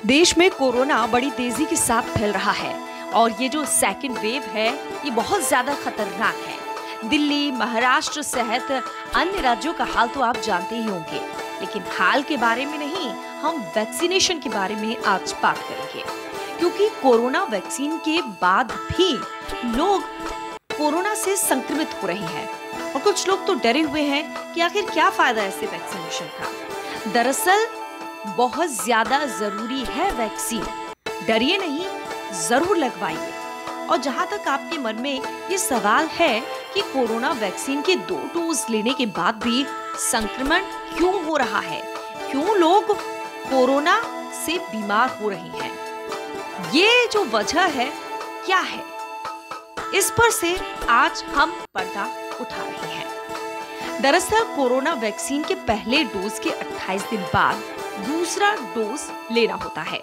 देश में कोरोना बड़ी तेजी के साथ फैल रहा है और ये जो सेकंड वेव है ये बहुत ज्यादा खतरनाक है। दिल्ली, महाराष्ट्र सहित अन्य राज्यों का हाल तो आप जानते ही होंगे, लेकिन हाल के बारे में नहीं, हम वैक्सीनेशन के बारे में आज बात करेंगे, क्योंकि कोरोना वैक्सीन के बाद भी लोग कोरोना से संक्रमित हो रहे हैं और कुछ लोग तो डरे हुए हैं कि आखिर क्या फायदा है ऐसे वैक्सीनेशन का। दरअसल बहुत ज्यादा जरूरी है वैक्सीन, डरिए नहीं, जरूर लगवाइए। और जहां तक आपके मन में ये सवाल है कि कोरोना वैक्सीन के 2 डोज लेने के बाद भी संक्रमण क्यों हो रहा है, क्यों लोग कोरोना से बीमार हो रहे हैं, ये जो वजह है क्या है, इस पर से आज हम पर्दा उठा रहे हैं। दरअसल कोरोना वैक्सीन के पहले डोज के 28 दिन बाद दूसरा डोज लेना होता है।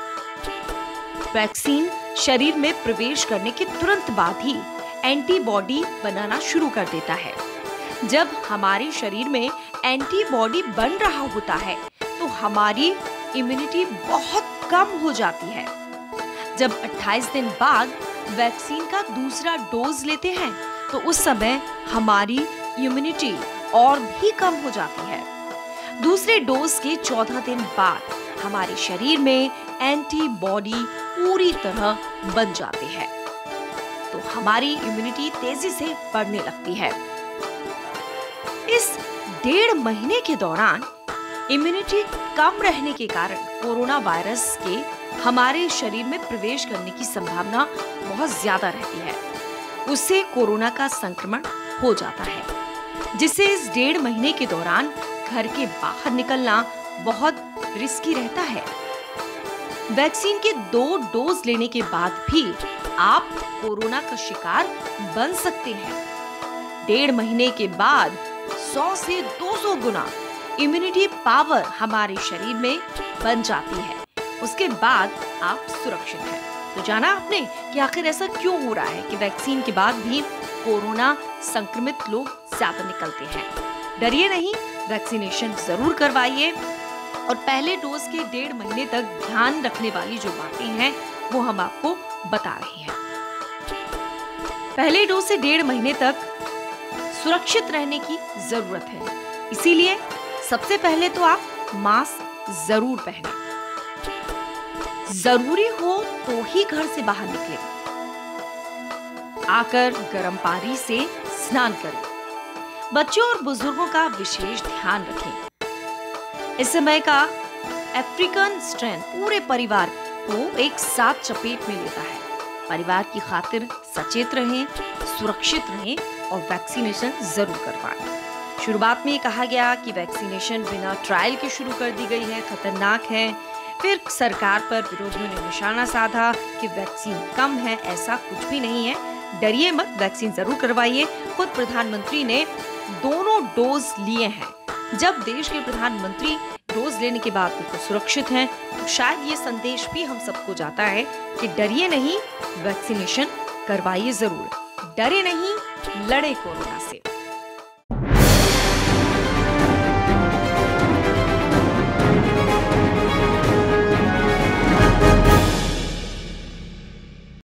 वैक्सीन शरीर में प्रवेश करने के तुरंत बाद ही एंटीबॉडी बनाना शुरू कर देता है। जब हमारे शरीर में एंटीबॉडी बन रहा होता है तो हमारी इम्यूनिटी बहुत कम हो जाती है। जब 28 दिन बाद वैक्सीन का दूसरा डोज लेते हैं तो उस समय हमारी इम्यूनिटी और भी कम हो जाती है। दूसरे डोज के 14 दिन बाद हमारे शरीर में एंटीबॉडी पूरी तरह बन जाते हैं, तो हमारी इम्यूनिटी तेजी से बढ़ने लगती है। इस 1.5 महीने के दौरान इम्यूनिटी कम रहने के कारण कोरोना वायरस के हमारे शरीर में प्रवेश करने की संभावना बहुत ज्यादा रहती है। उससे कोरोना का संक्रमण हो जाता है, जिससे इस 1.5 महीने के दौरान घर के बाहर निकलना बहुत रिस्की रहता है। वैक्सीन के 2 डोज लेने के बाद भी आप कोरोना का शिकार बन सकते हैं। 1.5 महीने के बाद 100 से 200 गुना इम्यूनिटी पावर हमारे शरीर में बन जाती है। उसके बाद आप सुरक्षित हैं। तो जाना आपने कि आखिर ऐसा क्यों हो रहा है कि वैक्सीन के बाद भी कोरोना संक्रमित लोग ज्यादा निकलते हैं। डरिए नहीं, वैक्सीनेशन जरूर करवाइए। और पहले डोज के 1.5 महीने तक ध्यान रखने वाली जो बातें हैं वो हम आपको बता रहे हैं। पहले डोज से 1.5 महीने तक सुरक्षित रहने की जरूरत है, इसीलिए सबसे पहले तो आप मास्क जरूर पहनें। जरूरी हो तो ही घर से बाहर निकलें। आकर गर्म पानी से स्नान करें। बच्चों और बुजुर्गों का विशेष ध्यान रखें। इस समय का अफ्रीकन स्ट्रेन पूरे परिवार को एक साथ चपेट में लेता है। परिवार की खातिर सचेत रहें, सुरक्षित रहें और वैक्सीनेशन जरूर करवाएं। शुरुआत में कहा गया कि वैक्सीनेशन बिना ट्रायल के शुरू कर दी गई है, खतरनाक है। फिर सरकार पर विरोधियों ने निशाना साधा कि वैक्सीन कम है, ऐसा कुछ भी नहीं है। डरिए मत, वैक्सीन जरूर करवाइए। खुद प्रधानमंत्री ने दोनों डोज लिए हैं। जब देश के प्रधानमंत्री डोज लेने के बाद बिल्कुल सुरक्षित हैं, तो शायद ये संदेश भी हम सबको जाता है कि डरिए नहीं, वैक्सीनेशन करवाइए जरूर। डरे नहीं, लड़े कोरोना से।